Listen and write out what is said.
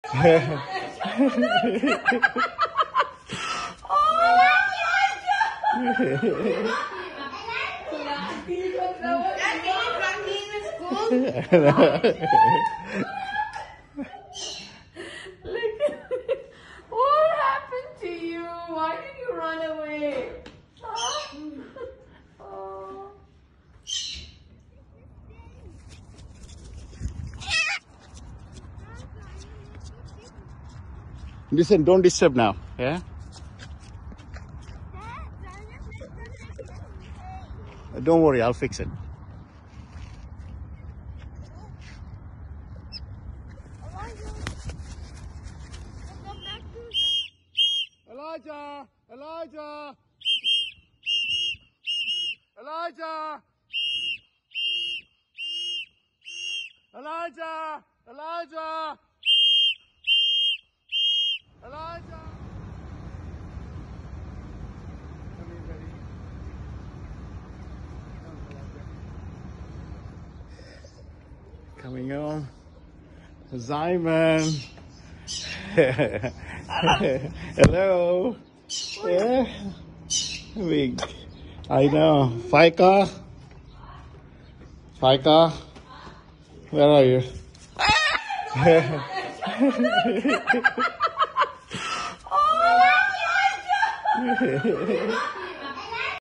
What happened to you? Why did you run away? Huh? Oh. Listen, don't disturb now, yeah? Don't worry, I'll fix it. Elijah! Elijah! Elijah! Elijah! Elijah! Elijah! Come here, buddy. Coming on. Simon! Hello! Yeah? Big. I know. Fika? Fika? Where are you? Oh,